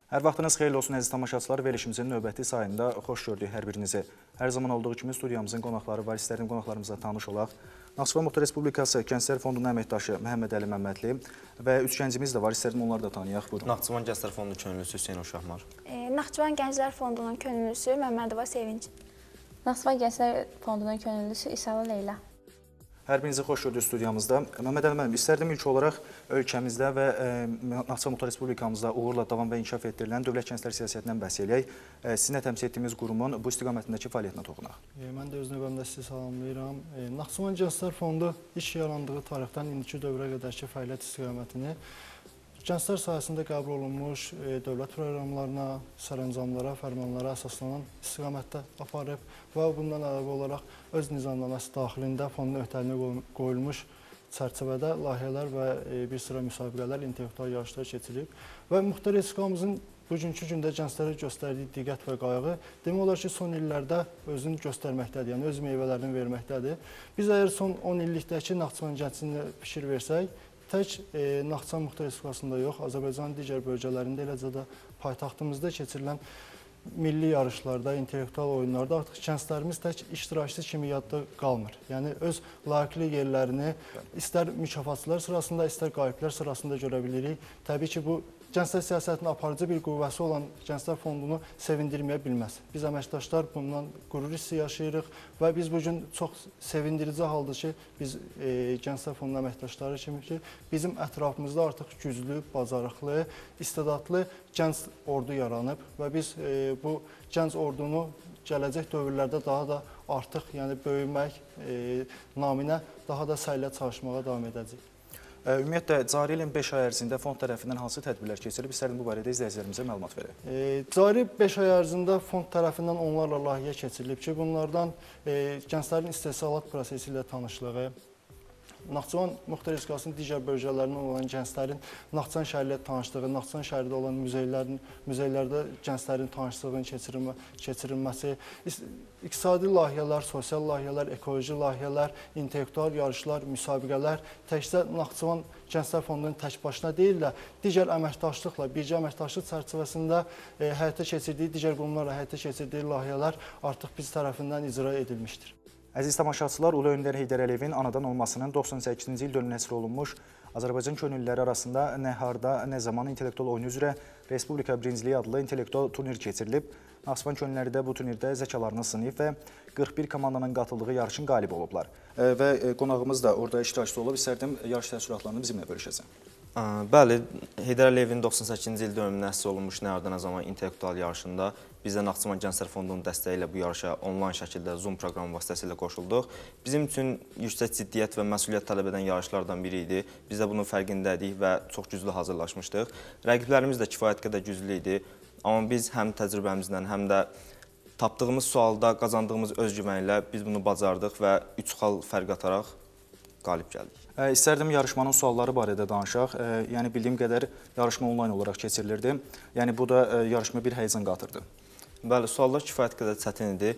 Hər vaxtınız xeyirli olsun əziz tamaşaçılar. Verilişimizin növbəti sayında xoş gördük hər birinizi. Hər zaman olduğu kimi studiyamızın qonaqları var. İstərdim qonaqlarımızla tanış olaq. Naxçıvan Muxtar Respublikası Gənclər Fondunun əməkdaşı Məhəmməd Əli Məmmədli və 3 gəncimiz də var. İstərdim onları da tanıyaq. Buyurun. Naxçıvan Gənclər Fondunun könüllüsü Hüseyn Uşaqmar. Naxçıvan Gənclər Fondunun könüllüsü Məmmədova Sevinc. Naxçıvan Gənclər Fondunun könüllüsü İsalı Leyla. Hər birinizi xoş gördük studiyamızda. Məhəmməd Əli müəllim, istərdim ilk olaraq ölkəmizdə və Naxçıvan Muxtar Respublikamızda uğurla davam və inkişaf etdirilən dövlət gənclər siyasətindən bəhs eləyək. Sizinlə təmsil etdiyimiz qurumun bu istiqamətindəki fəaliyyətinə toxunaq. Mən də öz növbəmdə sizi salamlayıram. Naxçıvan Gənclər Fondu iş yarandığı tarixdən indiki dövrə qədərki fəaliyyət istiqamətini gənclər sahəsində qəbul olunmuş dövlət proqramlarına, sərəncamlara, fərmanlara əsaslanan istiqamətdə aparıb və bundan əlavə olaraq öz nizamnaməsi daxilində fondun öhdəliyinə qoyulmuş çərçivədə layihələr və bir sıra müsabiqələr, intellektual yarışlar keçirib və Muxtar Respublikamızın bugünkü gündə gənclərə göstərdiyi diqqət və qayğı demək olar ki, son illərdə özünü göstərməkdədir, yəni öz meyvələrini verməkdədir. Biz əgər son 10 illikdəki Naxçıvan gəncliyinə fikir versək, tək Naxçıvan Muxtar Respublikasında yox, Azərbaycanın digər bölgələrində, eləcə də paytaxtımızda keçirilən milli yarışlarda, intellektual oyunlarda artıq gənclərimiz tək iştirakçı kimi yadda qalmır. Yəni, öz layiqli yerlərini istər mükafatçılar sırasında, istər qaliblər sırasında görə bilirik. Təbii ki, bu gənclər siyasətinin aparıcı bir qüvvəsi olan Gənclər Fondunu sevindirməyə bilməz. Biz əməkdaşlar bundan qürur hissi yaşayırıq və biz bugün çox sevindirici haldır ki, biz Gənclər Fondunun əməkdaşları kimi ki, bizim ətrafımızda artıq güclü, bacarıqlı, istedadlı gənc ordu yaranıb və biz bu gənc ordunu gələcək dövrlərdə daha da artıq, yəni böyümək naminə daha da səylə çalışmağa davam edəcəyik. Ümumiyyətlə, cari ilin 5 ay ərzində fond tərəfindən hansı tədbirlər keçirilib? İstərdim bu barədə izləyicilərimizə məlumat verək. Cari 5 ay ərzində fond tərəfindən onlarla layihə keçirilib ki, bunlardan gənclərin istehsalat prosesi ilə tanışlığı, Naxçıvan Muxtar Respublikasının digər bölgələrindən olan gənclərin Naxçıvan şəhəri ilə tanışlığı, Naxçıvan şəhərində olan muzeylərdə gənclərin tanışlığının keçirilməsi, iqtisadi layihələr, sosial layihələr, ekoloji layihələr, intellektual yarışlar, müsabiqələr təkcə Naxçıvan Gənclər Fondunun tək başına deyil də digər əməkdaşlıqla, birgə əməkdaşlıq çərçivəsində həyata keçirdiyi, digər qurumlarla həyata keçirdiyi layihələr artıq biz tərəfindən icra edilmişdir. Əziz tamaşaçılar, Ulu Öndər Heydər Əliyevin anadan olmasının 98-ci il dönüm nəsr olunmuş Azərbaycan könüllüləri arasında nə harda, nə zaman intellektual oyunu üzrə Respublika birinciliyi adlı intellektual turnir keçirilib. Naxçıvan könülləri də bu turnirdə zəkalarını sınayıb və 41 komandanın qatıldığı yarışın qalibi olublar. Və qonağımız da orada iştirakçı olub. İstərdim yarış təəssüratlarını bizimlə bölüşəsən. Bəli, Heydər Əliyevin 98-ci il dönümü nəsr olunmuş nə harda, nə zaman intellektual yarışında biz də Naxçıvan Gənclər Fondunun dəstəyi ilə bu yarışa onlayn şəkildə Zoom proqramı vasitəsilə qoşulduq. Bizim üçün yüksək ciddiyyət və məsuliyyət tələb edən yarışlardan biri idi. Biz də bunun fərqindəydik və çox güclü hazırlaşmışdıq. Rəqiblərimiz də kifayət qədər güclü idi. Amma biz həm təcrübəmizlə, həm də tapdığımız sualda qazandığımız öz güvənlə biz bunu bacardıq və 3 xal fərq ataraq qalib gəldik. İstərdim yarışmanın sualları barədə danışaq. Yəni, bildiyim qədər yarışma onlayn olaraq keçirilirdi. Yəni, bu da yarışma bir həyəcan qatırdı. Bəli, suallar kifayət qədər çətin idi.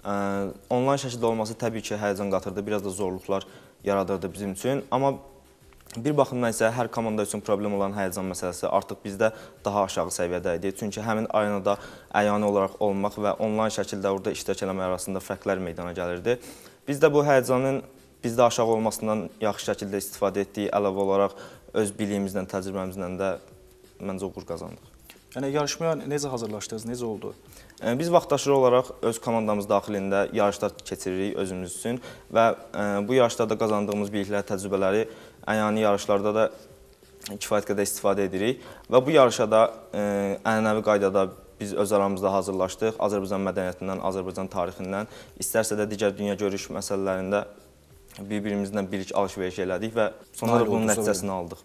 Onlayn şəkildə olması təbii ki, həyəcan qatırdı, biraz da zorluqlar yaradırdı bizim üçün. Amma bir baxımdan isə hər komanda üçün problem olan həyəcan məsələsi artıq bizdə daha aşağı səviyyədə idi. Çünki həmin arenada əyani olaraq olmaq və onlayn şəkildə orada iştirak eləmək arasında fərqlər meydana gəlirdi. Biz də bu həyəcanın bizdə aşağı olmasından yaxşı şəkildə istifadə etdik, əlavə olaraq öz biliyimizlə, təcrübəmizlə də məncə uğur qazandıq. Yəni, yarışmaya necə hazırlaşdınız, necə oldu? Biz vaxtaşırı olaraq öz komandamız daxilində yarışlar keçiririk özümüz üçün və bu yarışlarda qazandığımız biliklər, təcrübələri əyani yarışlarda da kifayət qədər istifadə edirik və bu yarışa da ənənəvi qaydada biz öz aramızda hazırlaşdıq. Azərbaycan mədəniyyətindən, Azərbaycan tarixindən, istərsə də digər dünya görüş məsələlərində bir-birimizlə bilik alış-veriş elədik və sonra da bunun nəticəsini aldıq.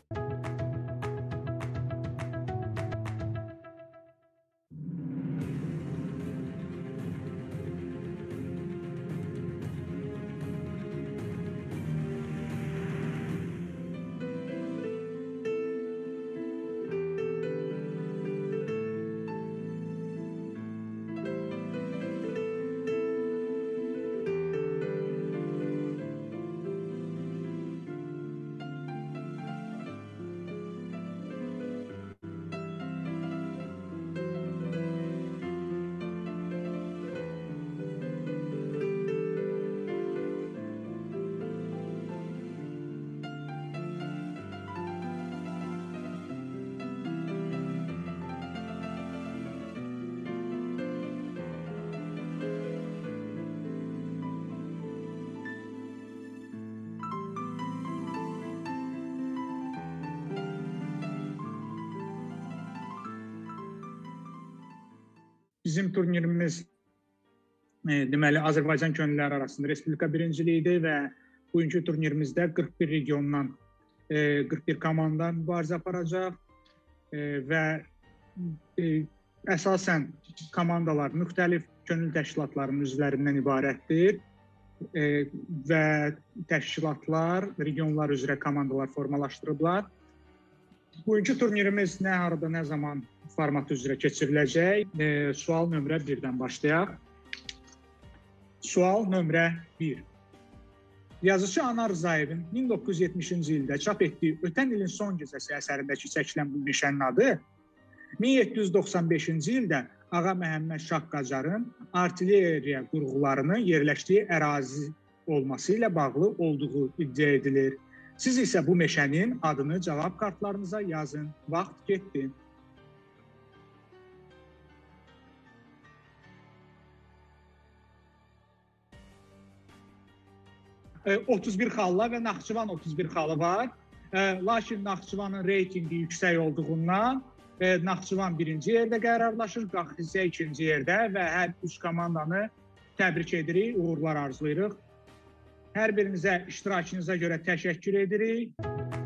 Bizim turnirimiz deməli Azərbaycan könüllüləri arasında Respublika birinciliyidir və bugünkü turnirimizdə 41 regiondan 41 komanda mübarizə aparacaq və əsasən komandalar müxtəlif könüllü təşkilatların üzvlərindən ibarətdir və təşkilatlar regionlar üzrə komandalar formalaşdırıblar. Bugünkü turnirimiz nə harada, nə zaman formatı üzrə keçiriləcək? Sual nömrə 1-dən başlayaq. Sual nömrə 1. Yazıcı Anar Rzayevin 1970-ci ildə çap etdiyi Ötən ilin son gecəsi əsərindəki çəkilən bu meşənin adı 1795-ci ildə Ağa Məhəmməd Şah Qacarın artilleriya qurğularının yerləşdiyi ərazi olması ilə bağlı olduğu iddia edilir. Siz isə bu meşənin adını cavab kartlarınıza yazın. Vaxt getdi. 31 xalla və Naxçıvan 31 xalı var. Lakin Naxçıvanın reytingi yüksək olduğundan Naxçıvan birinci yerdə qərarlaşır, Qax isə ikinci yerdə və hər üç komandanı təbrik edirik, uğurlar arzulayırıq. Hər birinizə iştirakınıza görə təşəkkür edirik.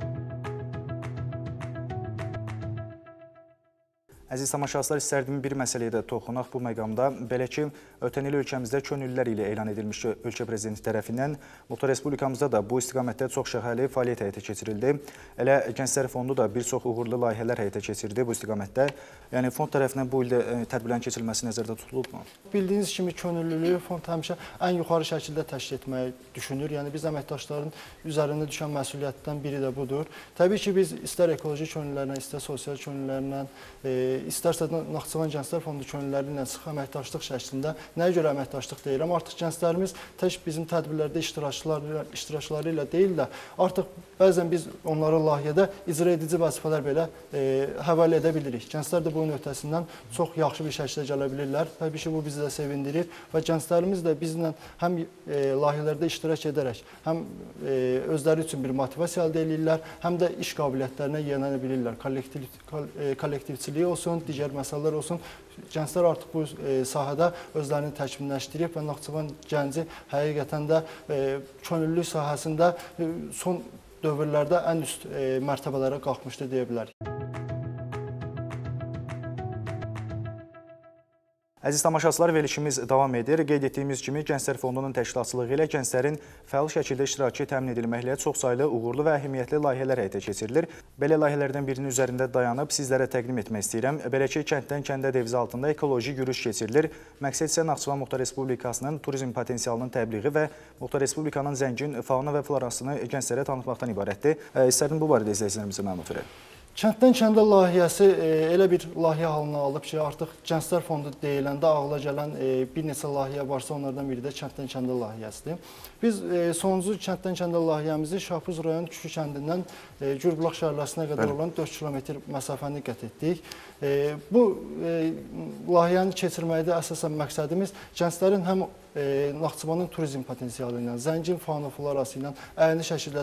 Əziz tamaşaçılar, istərdim bir məsələyə də toxunaq bu məqamda. Belə ki, ötən il ölkəmizdə könüllülər ilə elan edilmiş ölkə prezidenti tərəfindən Muxtar Respublikamızda da bu istiqamətdə çox şəxəli fəaliyyət həyata keçirildi. Elə Gənclər Fondu da bir çox uğurlu layihələr həyata keçirdi bu istiqamətdə. Yəni fond tərəfindən bu ildə tədbirlərin keçirilməsi nəzərdə tutulubmu? Bildiyiniz kimi könüllülüyü fond həmişə ən yuxarı şəkildə təşkil etməyi düşünür. Yəni biz əməkdaşların üzərində düşən məsuliyyətdən biri də budur. Təbii ki, biz istər ekoloji könüllülərlə, istər sosial könüllülərlə, istərsə Naxçıvan Gənclər Fondu könüllüləri ilə sıx əməkdaşlıq şəklində, nəyə görə əməkdaşlıq deyirəm? Artıq gənclərimiz tək bizim tədbirlərdə iştirakçıları ilə deyil də, artıq bəzən biz onlara layihədə icra edici vəzifələr belə həvalə edə bilirik. Gənclər də bunun öhdəsindən çox yaxşı bir şəkildə gələ bilirlər. Təbii ki, bu bizi də sevindirir və gənclərimiz də bizlə həm layihələrdə iştirak edərək, həm özləri üçün bir motivasiya əldə edirlər, həm də iş qabiliyyətlərinə yiyələnə bilirlər. Kollektivçiliyi olsun, digər məsələlər olsun, gənclər artıq bu sahədə özlərini təkmilləşdirib və Naxçıvan gənci həqiqətən də könüllülük sahəsində son dövrlərdə ən üst mərtəbələrə qalxmışdır deyə bilərik. Əziz tamaşaçılar, verilişimiz davam edir. Qeyd etdiyimiz kimi Gənclər Fondunun təşkilatçılığı ilə gənclərin fəal şəkildə iştirakı təmin edilməklə çoxsaylı uğurlu və əhəmiyyətli layihələr həyata keçirilir. Belə layihələrdən birinin üzərində dayanıb sizlərə təqdim etmək istəyirəm. Belə ki, kənddən kəndə devizi altında ekoloji yürüyüş keçirilir. Məqsəd isə Naxçıvan Muxtar Respublikasının turizm potensialının təbliği və Muxtar Respublikanın zəngin fauna və florasını gənclərə tanıtmaqdan ibarətdir. İstərdim bu barədə izləyicilərimizə məlumat verək. Kənddən kəndə layihəsi elə bir layihə halına alıb ki, artıq Gənclər Fondu deyiləndə ağla gələn bir neçə layihə varsa, onlardan biri də kənddən kəndə layihəsidir. Biz sonuncu kənddən kəndə layihəmizi Şahbuz rayon Küşü kəndindən Gürbulaq şəhərləsinə qədər olan 4 kilometr məsafəni qət etdik. Bu layihəni keçirməkdə əsasən məqsədimiz gənclərin həm Naxçıvanın turizm potensialı ilə, zəngin fauna florası ilə əyni şəkildə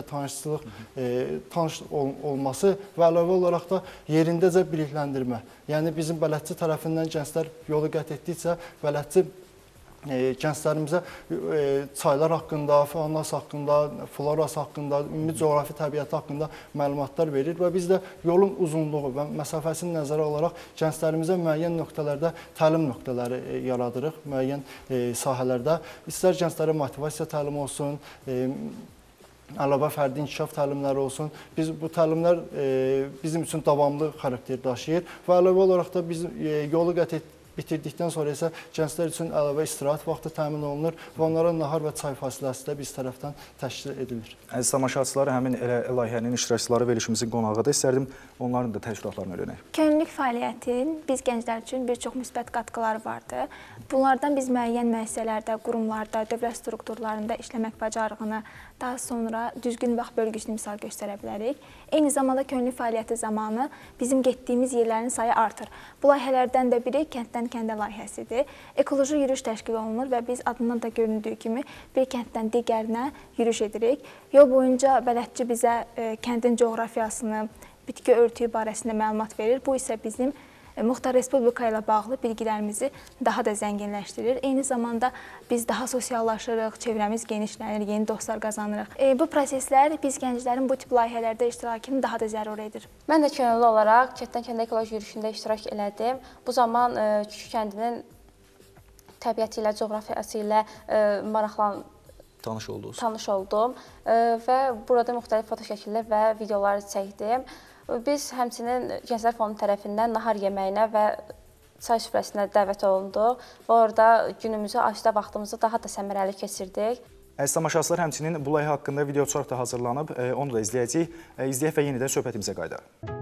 tanış olması və əlavə olaraq da yerindəcə bilikləndirmə. Yəni bizim bələdçi tərəfindən gənclər yolu qət etdikcə bələdçi gənclərimizə çaylar haqqında, faunası haqqında, florası haqqında, ümumi coğrafi təbiəti haqqında məlumatlar verir və biz də yolun uzunluğu və məsafəsini nəzərə alaraq gənclərimizə müəyyən nöqtələrdə təlim nöqtələri yaradırıq, müəyyən sahələrdə. İstər gənclərə motivasiya təlimi olsun, əlavə fərdi inkişaf təlimləri olsun. Bu təlimlər bizim üçün davamlı xarakter daşıyır və əlavə olaraq da biz yolu qət bitirdikdən sonra isə gənclər üçün əlavə istirahət vaxtı təmin olunur və onlara nahar və çay fasiləsi də biz tərəfdən təşkil edilir. Əziz tamaşaçılar, həmin layihənin iştirakçıları verilişimizin qonağıdır. İstərdim onların da təəssüratlarını öyrənək. Könüllülük fəaliyyətin biz gənclər üçün bir çox müsbət qatqıları vardır. Bunlardan biz müəyyən müəssisələrdə, qurumlarda, dövlət strukturlarında işləmək bacarığını, daha sonra düzgün vaxt bölgüsünü misal göstərə bilərik. Eyni zamanda könüllülük fəaliyyəti zamanı bizim getdiyimiz yerlərin sayı artır. Bu layihələrdən də biri kənddən kəndə layihəsidir. Ekoloji yürüyüş təşkil olunur və biz adından da göründüyü kimi bir kənddən digərinə yürüyüş edirik. Yol boyunca bələdçi bizə kəndin coğrafiyasını, bitki örtüyü barəsində məlumat verir. Bu isə bizim Muxtar Respublika ilə bağlı bilgilərimizi daha da zənginləşdirir. Eyni zamanda biz daha sosiallaşırıq, çevrəmiz genişlənir, yeni dostlar qazanırıq. Bu proseslər biz gənclərin bu tip layihələrdə iştirakını daha da zəruri edir. Mən də könüllü olaraq Kətdən kəndə ekoloji yürüyüşündə iştirak elədim. Bu zaman Kükü kəndinin təbiəti ilə, coğrafiyası ilə tanış oldum və burada müxtəlif foto şəkillər və videolar çəkdim. Biz həmçinin Gənclər Fondu tərəfindən nahar yeməyinə və çay süfrəsinə dəvət olunduq və orada günümüzü, asudə vaxtımızı daha da səmərəli keçirdik. Əziz tamaşaçılar, həmçinin bu layihə haqqında video çox da hazırlanıb, onu da izləyəcəyik. İzləyək və yenidən söhbətimizə qayıdaq.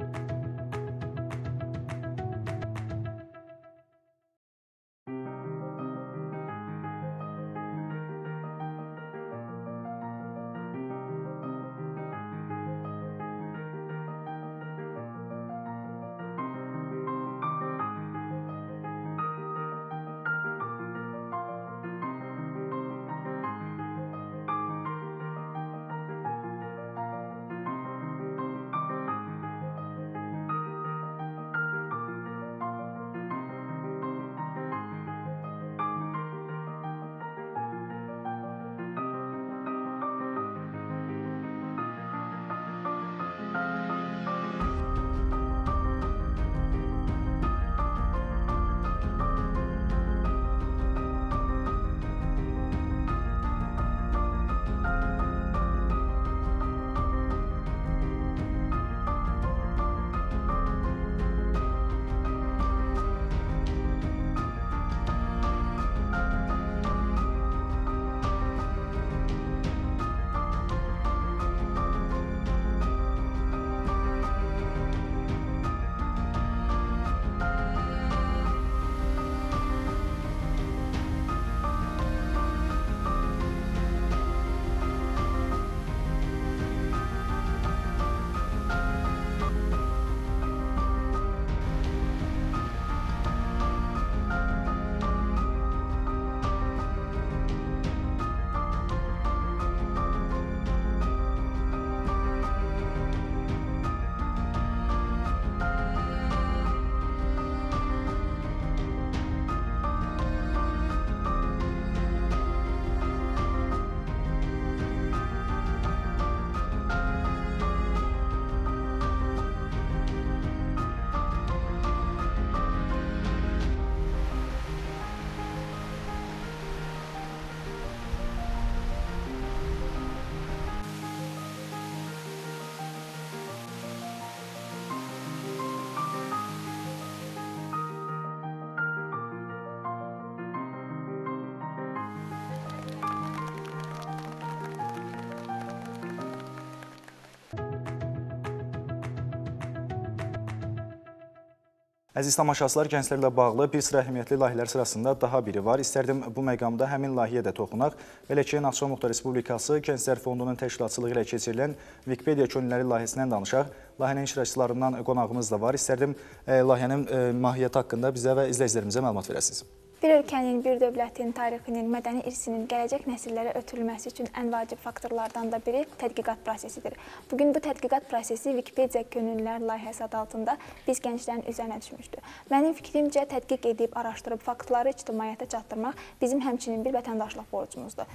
Əziz tamaşaçılar, gənclərlə bağlı bir sıra əhəmiyyətli layihələr sırasında daha biri var. İstərdim bu məqamda həmin layihəyə də toxunaq. Belə ki, Naxçıvan Muxtar Respublikası Gənclər Fondunun təşkilatçılığı ilə keçirilən Wikipedia könülləri layihəsindən danışaq. Layihənin iştirakçılarından qonağımız da var. İstərdim layihənin mahiyyəti haqqında bizə və izləyicilərimizə məlumat verəsiniz. Bir ölkənin, bir dövlətin, tarixinin, mədəni irsinin gələcək nəsillərə ötürülməsi üçün ən vacib faktorlardan da biri tədqiqat prosesidir. Bugün bu tədqiqat prosesi Wikipedia könüllülər layihəsi adı altında biz gənclərin üzərinə düşmüşdür. Mənim fikrimcə tədqiq edib, araşdırıb, faktları ictimaiyyətə çatdırmaq bizim həmçinin bir vətəndaşlıq borcumuzdur.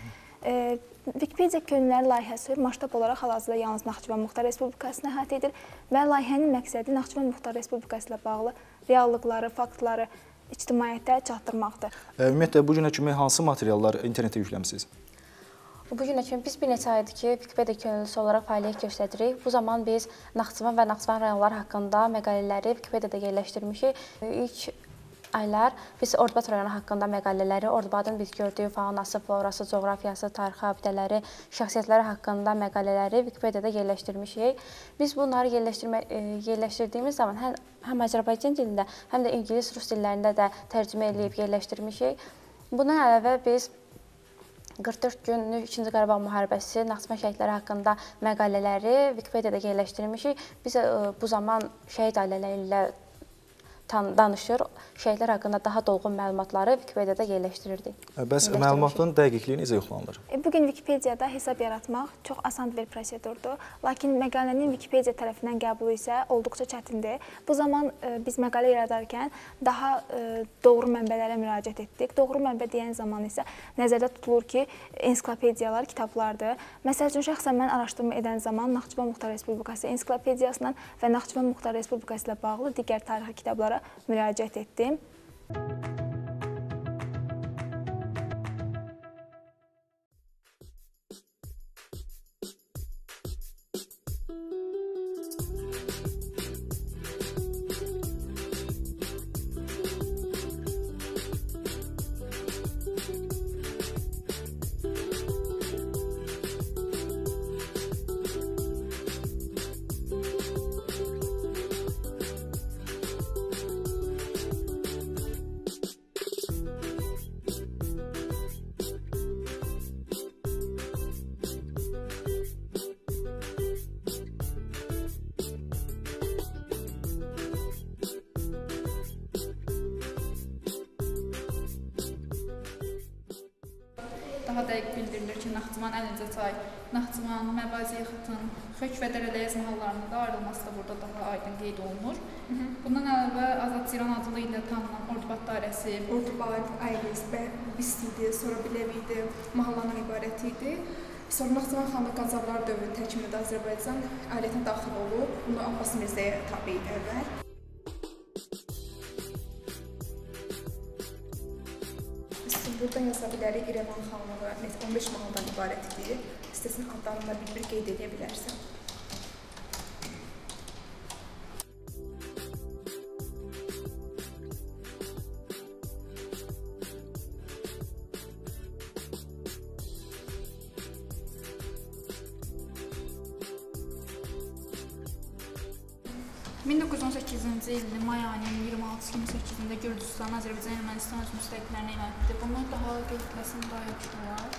Wikipedia könüllülər layihəsi masштаб olaraq hal-hazırda yalnız Naxçıvan Muxtar Respublikasını əhatə edir və layihənin məqsədi Naxçıvan Muxtar Respublikası ilə bağlı reallıqları, faktları ictimaiyyətə çatdırmaqdır. Ümumiyyətlə, bu günə kimi hansı materiallar internetə yükləmisiniz? Bu günə kimi biz bir neçə aydır ki, Wikipedia könüllüsü olaraq fəaliyyət göstəririk. Bu zaman biz Naxçıvan və Naxçıvan rayonları haqqında məqalələri Wikipediada yerləşdirmişik. İlk aylar biz Ordubad rayonu haqqında məqalələri, Ordubadın biz gördüyü faunası, florası, coğrafiyası, tarixi abidələri, şəxsiyyətləri haqqında məqalələri Wikipediada yerləşdirmişik. Biz bunları yerləşdirdiyimiz zaman həm Azərbaycan dilində, həm də ingilis, rus dillərində də tərcümə edib yerləşdirmişik. Bundan əlavə biz 44 günlük 2-ci Qarabağ müharibəsi, Naxçıvan şəhidləri haqqında məqalələri Wikipediada yerləşdirmişik. Biz bu zaman şəhid ailələri ilə danışır, şəhidlər haqqında daha dolğun məlumatları Wikipediyada yerləşdirirdik. Bəs məlumatın dəqiqliyi necə yoxlanılır? Bugün Wikipediyada hesab yaratmaq çox asan bir prosedurdur. Lakin məqalənin Wikipediya tərəfindən qəbulu isə olduqca çətindir. Bu zaman biz məqalə yaradarkən daha doğru mənbələrə müraciət etdik. Doğru mənbə deyən zaman isə nəzərdə tutulur ki, ensiklopediyalar, kitablardır. Məsəl üçün, şəxsən mən araşdırma edən zaman Naxçıvan Muxtar Respublikası ensiklopediyasından və Naxçıvan Muxtar Respublikası ilə bağlı digər tarixi kitablara müraciət etdim. Daha dəqiq bildirilir ki, Naxçıvan Əlincə çay, Naxçıvan, Məvaziyə xıtın, Xök və Dərələyəz mahallarının da ayrılması da burada daha aydın qeyd olunur. Bundan əlavə Azad Ceyran adlı ilə tanınan Ordubad dairəsi, Ordubad, Ayriz, Bistidi, sonra Bilevidi mahallarından ibarət idi. Sonra Naxçıvan xanlığı Qacarlar dövrü tərkibində Azərbaycan ailətinə daxil olub. Bunu Abbas Mirzəyə tabi idi əvvəl. Buradan yaza bilərik İrəvan xanlığı 15 mahaldan ibarət idi. İstəsin adlarında bir qeyd edə bilərsən. – 1918-ci ilin may ayının 26-28-də Gürcüstan, Azərbaycan, Ermənistan öz müstəqillərinə elan etdi. Bunu daha qeyd etməsin daha yaxşı olar.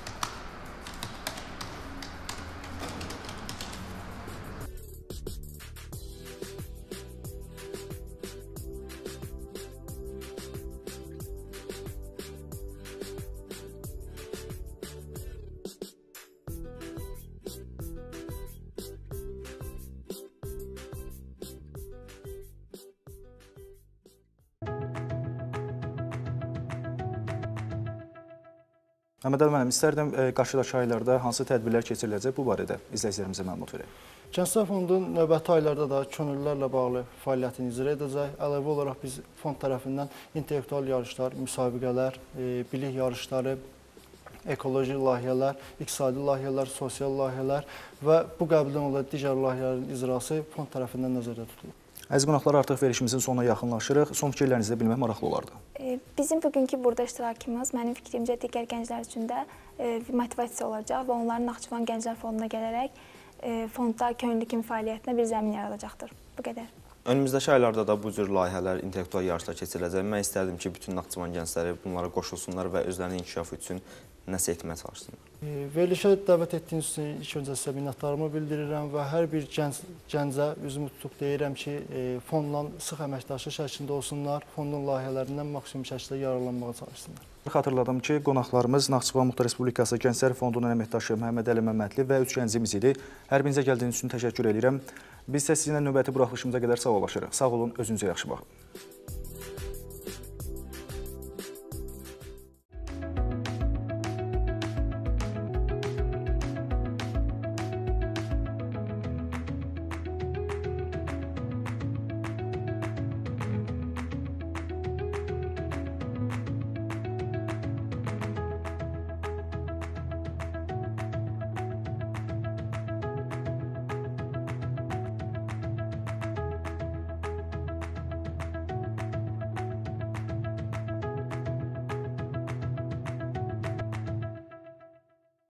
Məmməd Əli müəllim, istərdim qarşıdakı aylarda hansı tədbirlər keçiriləcək, bu barədə izləyicilərimizə məlumat verək. Gənclər Fondun növbəti aylarda da könüllülərlə bağlı fəaliyyətini icra edəcək. Əlavə olaraq biz fond tərəfindən intellektual yarışlar, müsabiqələr, bilik yarışları, ekoloji layihələr, iqtisadi layihələr, sosial layihələr və bu qəbuldan olan digər layihələrin icrası fond tərəfindən nəzərdə tutulur. Əziz qonaqlar, artıq verilişimizin sonuna yaxınlaşırıq. Son fikirlərinizi də bilmək maraqlı olardı. Bizim bugünkü burada iştirakımız mənim fikrimcə digər gənclər üçün də motivasiya olacaq və onların Naxçıvan Gənclər Fonduna gələrək fondda könüllü kimi fəaliyyətinə bir zəmin yaradacaqdır. Bu qədər. Önümüzdəki aylarda da bu cür layihələr, intellektual yarışlar keçiriləcək. Mən istərdim ki, bütün Naxçıvan gəncləri bunlara qoşulsunlar və özlərinin inkişafı üçün nəsə etməyə çalışsınlar. Verilişə dəvət etdiyiniz üçün ilk öncə sizə minnətdarımı bildirirəm və hər bir gəncə üzümü tutub deyirəm ki, fondla sıx əməkdaşlıq şəklində olsunlar, fondun layihələrindən maksimum şəkildə yararlanmağa çalışsınlar. Xatırladım ki, qonaqlarımız Naxçıvan Muxtar Respublikası Gənclər Fondunun əməkdaşı Məhəmməd Əli Məmmədli və 3 gəncimiz idi. Hər birinizə gəldiyiniz üçün təşəkkür edirəm. Biz isə sizinlə növbəti buraxılışımıza qədər sağollaşırıq. Sağ olun, özünüzə yaxşı baxın.